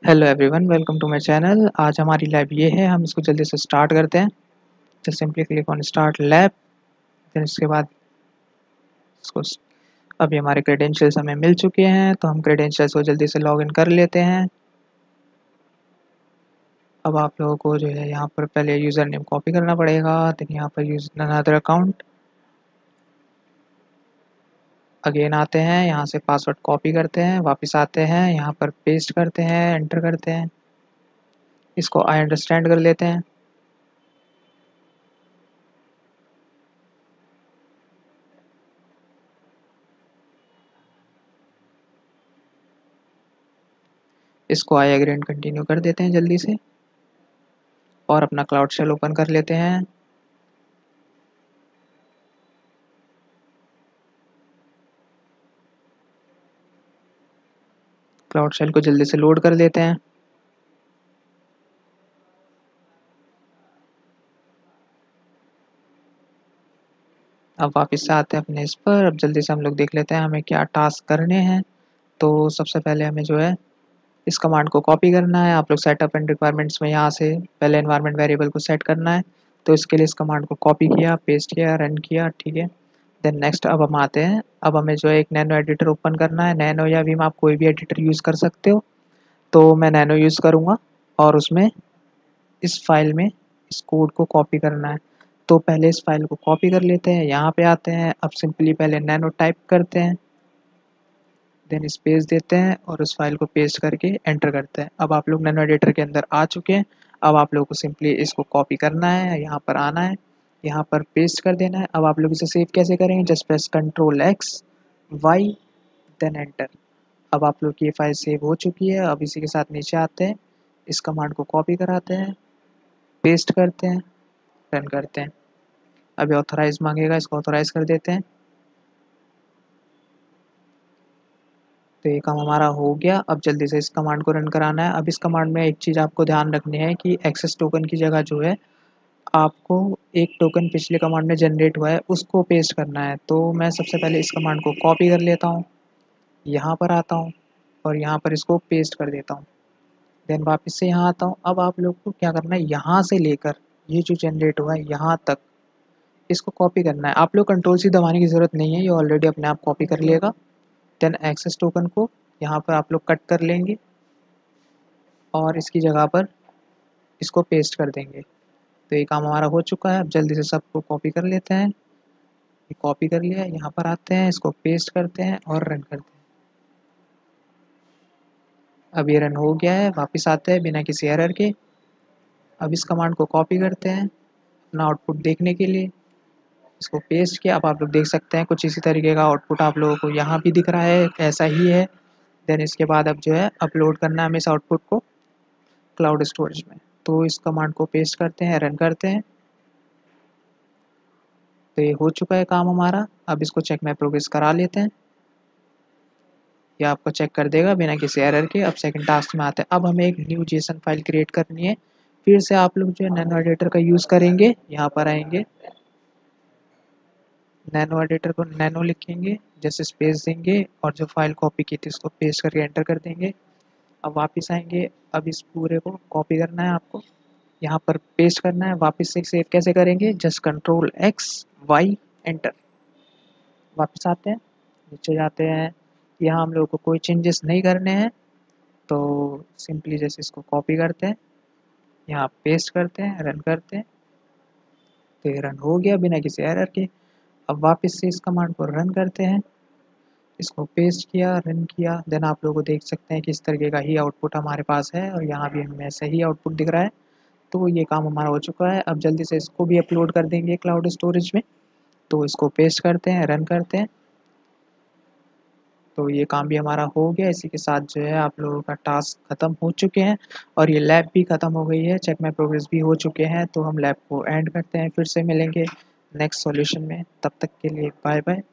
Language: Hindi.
Hello everyone, welcome to my channel. आज हमारी लैब ये है, हम इसको जल्दी से स्टार्ट करते हैं। Just simply click on start lab. फिर इसके बाद इसको अभी हमारे क्रेडेंशियल्स हमें मिल चुके हैं, तो हम क्रेडेंशियल्स को जल्दी से लॉगिन कर लेते हैं। अब आप लोगों को जो है यहाँ पर पहले यूज़र नेम कॉपी करना पड़ेगा, देन यहाँ पर यूज अनदर अकाउंट। अगेन आते हैं, यहाँ से पासवर्ड कॉपी करते हैं, वापस आते हैं, यहाँ पर पेस्ट करते हैं, एंटर करते हैं। इसको आई अंडरस्टैंड कर लेते हैं। इसको आई एग्री एंड कंटिन्यू कर देते हैं जल्दी से, और अपना क्लाउड शेल ओपन कर लेते हैं। क्लाउड शेल को जल्दी से लोड कर देते हैं। अब वापस से आते हैं अपने इस पर। अब जल्दी से हम लोग देख लेते हैं हमें क्या टास्क करने हैं। तो सबसे पहले हमें जो है इस कमांड को कॉपी करना है। आप लोग सेटअप एंड रिक्वायरमेंट्स में यहाँ से पहले एनवायरनमेंट वेरिएबल को सेट करना है। तो इसके लिए इस कमांड को कॉपी किया, पेस्ट किया, रन किया, ठीक है। देन नेक्स्ट अब हम आते हैं। अब हमें जो है एक नैनो एडिटर ओपन करना है। नैनो या विम, आप कोई भी एडिटर यूज़ कर सकते हो। तो मैं नैनो यूज़ करूँगा, और उसमें इस फाइल में इस कोड को कॉपी करना है। तो पहले इस फाइल को कॉपी कर लेते हैं, यहाँ पे आते हैं। अब सिंपली पहले नैनो टाइप करते हैं, देन स्पेस देते हैं, और उस फाइल को पेस्ट करके एंटर करते हैं। अब आप लोग नैनो एडिटर के अंदर आ चुके हैं। अब आप लोगों को सिंपली इसको कॉपी करना है, यहाँ पर आना है, यहाँ पर पेस्ट कर देना है। अब आप लोग इसे सेव कैसे करेंगे? Just press Ctrl+X+Y then enter. अब आप लोग की ये फाइल सेव हो चुकी है। अब इसी के साथ नीचे आते हैं, इस कमांड को कॉपी कराते हैं, पेस्ट करते हैं, रन करते हैं। अभी ऑथराइज मांगेगा, इसको ऑथराइज कर देते हैं। तो ये काम हमारा हो गया। अब जल्दी से इस कमांड को रन कराना है। अब इस कमांड में एक चीज़ आपको ध्यान रखनी है कि एक्सेस टोकन की जगह जो है आपको एक टोकन पिछले कमांड में जनरेट हुआ है उसको पेस्ट करना है। तो मैं सबसे पहले इस कमांड को कॉपी कर लेता हूँ, यहाँ पर आता हूँ, और यहाँ पर इसको पेस्ट कर देता हूँ। देन वापस से यहाँ आता हूँ। अब आप लोग को क्या करना है, यहाँ से लेकर ये जो जनरेट हुआ है यहाँ तक इसको कॉपी करना है। आप लोग कंट्रोल सी दबाने की ज़रूरत नहीं है, ये ऑलरेडी अपने आप कॉपी कर लेगा। देन एक्सेस टोकन को यहाँ पर आप लोग कट कर लेंगे, और इसकी जगह पर इसको पेस्ट कर देंगे। तो ये काम हमारा हो चुका है। अब जल्दी से सबको कॉपी कर लेते हैं। ये कॉपी कर लिया, यहाँ पर आते हैं, इसको पेस्ट करते हैं और रन करते हैं। अब ये रन हो गया है। वापस आते हैं बिना किसी एरर के। अब इस कमांड को कॉपी करते हैं अपना आउटपुट देखने के लिए। इसको पेस्ट किया। अब आप लोग देख सकते हैं कुछ इसी तरीके का आउटपुट आप लोगों को यहाँ भी दिख रहा है, ऐसा ही है। देन इसके बाद अब जो है अपलोड करना है हमें इस आउटपुट को क्लाउड स्टोरेज में। तो इस कमांड को पेस्ट करते हैं, रन करते हैं। तो ये हो चुका है काम हमारा। अब इसको चेक में प्रोग्रेस करा लेते हैं, ये आपको चेक कर देगा बिना किसी एरर के। अब सेकंड टास्क में आते हैं। अब हमें एक न्यू जेसन फाइल क्रिएट करनी है। फिर से आप लोग जो है नैनो एडिटर का यूज़ करेंगे, यहाँ पर आएंगे, नैनो एडिटर को नैनो लिखेंगे, जैसे स्पेस देंगे, और जो फाइल कॉपी की थी उसको पेस्ट करके एंटर कर देंगे। अब वापस आएंगे। अब इस पूरे को कॉपी करना है आपको, यहाँ पर पेस्ट करना है। वापस से सेव कैसे करेंगे? Just Ctrl+X+Y enter. वापस आते हैं, नीचे जाते हैं। यहाँ हम लोगों को कोई चेंजेस नहीं करने हैं, तो सिंपली जैसे इसको कॉपी करते हैं, यहाँ पेस्ट करते हैं, रन करते हैं। तो ये रन हो गया बिना किसी एरर के। अब वापस से इस कमांड को रन करते हैं, इसको पेस्ट किया, रन किया। देन आप लोगों को देख सकते हैं कि इस तरीके का ही आउटपुट हमारे पास है, और यहाँ भी हमें ऐसा ही आउटपुट दिख रहा है। तो ये काम हमारा हो चुका है। अब जल्दी से इसको भी अपलोड कर देंगे क्लाउड स्टोरेज में। तो इसको पेस्ट करते हैं, रन करते हैं। तो ये काम भी हमारा हो गया। इसी के साथ जो है आप लोगों का टास्क ख़त्म हो चुके हैं, और ये लैब भी ख़त्म हो गई है। चेक माई प्रोग्रेस भी हो चुके हैं। तो हम लैब को एंड करते हैं, फिर से मिलेंगे नेक्स्ट सॉल्यूशन में। तब तक के लिए बाय बाय।